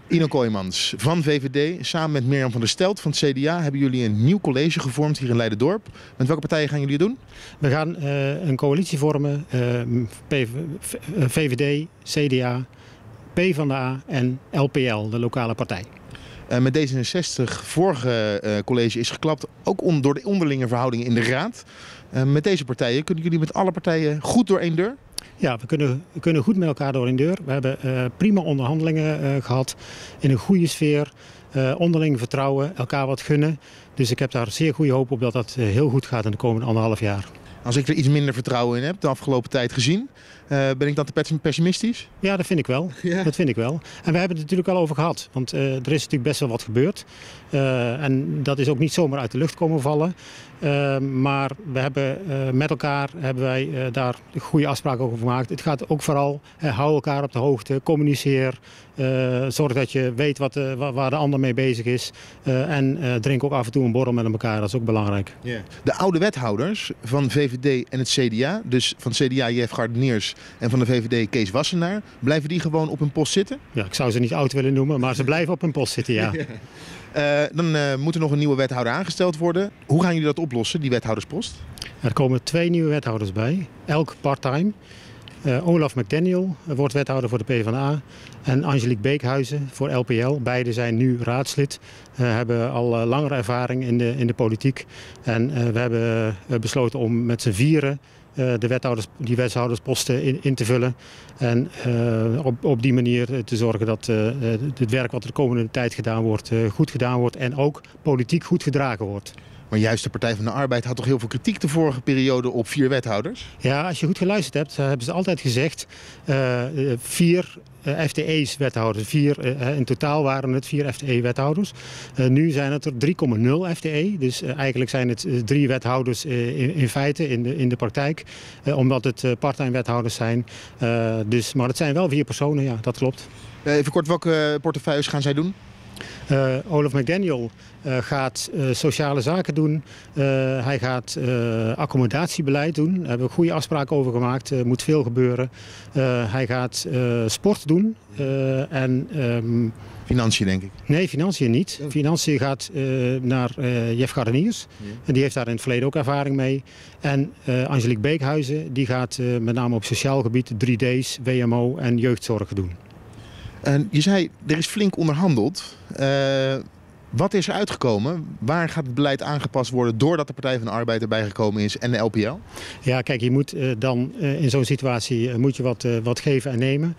Ino Kooijmans van VVD, samen met Mirjam van der Stelt van het CDA hebben jullie een nieuw college gevormd hier in Leiden-Dorp. Met welke partijen gaan jullie het doen? We gaan een coalitie vormen, VVD, CDA, PvdA en LPL, de lokale partij. Met D66, vorige college is geklapt, ook door de onderlinge verhoudingen in de raad. Met deze partijen, kunnen jullie met alle partijen goed door één deur? Ja, we kunnen goed met elkaar door één deur. We hebben prima onderhandelingen gehad in een goede sfeer. Onderling vertrouwen, elkaar wat gunnen. Dus ik heb daar zeer goede hoop op dat dat heel goed gaat in de komende 1,5 jaar. Als ik er iets minder vertrouwen in heb, de afgelopen tijd gezien, ben ik dan te pessimistisch? Ja, dat vind ik wel. Ja. Dat vind ik wel. En we hebben het natuurlijk al over gehad. Want er is natuurlijk best wel wat gebeurd. En dat is ook niet zomaar uit de lucht komen vallen. Maar we hebben met elkaar daar goede afspraken over gemaakt. Het gaat ook vooral, hou elkaar op de hoogte, communiceer. Zorg dat je weet waar de ander mee bezig is. En drink ook af en toe een borrel met elkaar, dat is ook belangrijk. Yeah. De oude wethouders van VVD en het CDA, dus van het CDA Jeff Gardeniers en van de VVD Kees Wassenaar, blijven die gewoon op hun post zitten? Ja, ik zou ze niet oud willen noemen, maar ze blijven op hun post zitten, ja. Dan moet er nog een nieuwe wethouder aangesteld worden. Hoe gaan jullie dat oplossen, die wethouderspost? Er komen 2 nieuwe wethouders bij, elk part-time. Olaf McDaniel wordt wethouder voor de PvdA en Angelique Beekhuizen voor LPL. Beiden zijn nu raadslid, hebben al langere ervaring in de politiek. En we hebben besloten om met z'n vieren die wethoudersposten in te vullen. En op die manier te zorgen dat het werk wat er de komende tijd gedaan wordt, goed gedaan wordt en ook politiek goed gedragen wordt. Maar juist de Partij van de Arbeid had toch heel veel kritiek de vorige periode op 4 wethouders? Ja, als je goed geluisterd hebt, hebben ze altijd gezegd 4 FTE's-wethouders. In totaal waren het 4 FTE-wethouders. Nu zijn het er 3,0 FTE. Dus eigenlijk zijn het 3 wethouders in feite in de praktijk. Omdat het part-time wethouders zijn. Maar het zijn wel 4 personen, ja, dat klopt. Even kort, welke portefeuilles gaan zij doen? Olaf McDaniel gaat sociale zaken doen. Hij gaat accommodatiebeleid doen. Daar hebben we goede afspraken over gemaakt. Er moet veel gebeuren. Hij gaat sport doen. Financiën, denk ik. Nee, financiën niet. Financiën gaat naar Jeff Gardeniers. Ja. En die heeft daar in het verleden ook ervaring mee. En Angelique Beekhuizen die gaat met name op sociaal gebied 3D's, WMO en jeugdzorg doen. Je zei, er is flink onderhandeld. Wat is er uitgekomen? Waar gaat het beleid aangepast worden doordat de Partij van de Arbeid erbij gekomen is en de LPL? Ja, kijk, je moet dan in zo'n situatie moet je wat geven en nemen.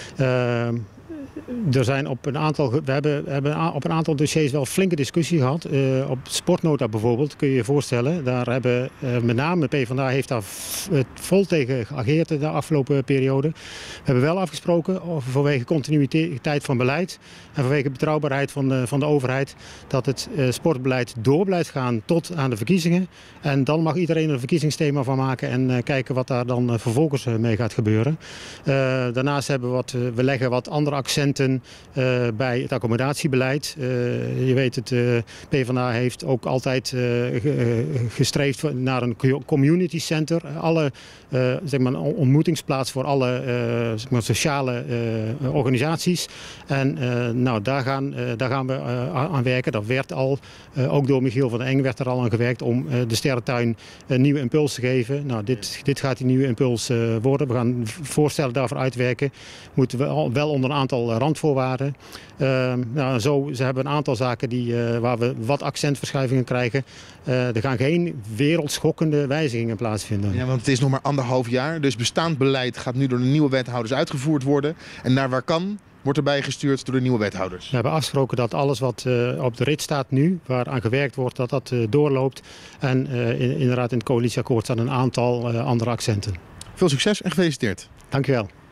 We hebben op een aantal dossiers wel flinke discussie gehad. Op sportnota bijvoorbeeld, kun je je voorstellen. Daar hebben met name de PvdA heeft daar vol tegen geageerd de afgelopen periode. We hebben wel afgesproken vanwege continuïteit van beleid en vanwege betrouwbaarheid van de overheid dat het sportbeleid door blijft gaan tot aan de verkiezingen. En dan mag iedereen er een verkiezingsthema van maken en kijken wat daar dan vervolgens mee gaat gebeuren. Daarnaast hebben we leggen wat andere accenten bij het accomodatiebeleid. Je weet het, PvdA heeft ook altijd gestreefd naar een community center. Een ontmoetingsplaats voor alle sociale organisaties. En daar gaan we aan werken. Dat werd al, ook door Michiel van den Eng werd er al aan gewerkt om de Sterrentuin een nieuwe impuls te geven. Nou, dit gaat die nieuwe impuls worden. We gaan voorstellen daarvoor uitwerken. Moeten we wel onder een aantal randvoorwaarden. Ze hebben een aantal zaken waar we wat accentverschuivingen krijgen. Er gaan geen wereldschokkende wijzigingen plaatsvinden. Ja, want het is nog maar 1,5 jaar. Dus bestaand beleid gaat nu door de nieuwe wethouders uitgevoerd worden. En naar waar kan, wordt erbij gestuurd door de nieuwe wethouders. We hebben afgesproken dat alles wat op de rit staat nu, waar aan gewerkt wordt, dat doorloopt. En inderdaad in het coalitieakkoord staan een aantal andere accenten. Veel succes en gefeliciteerd. Dank u wel.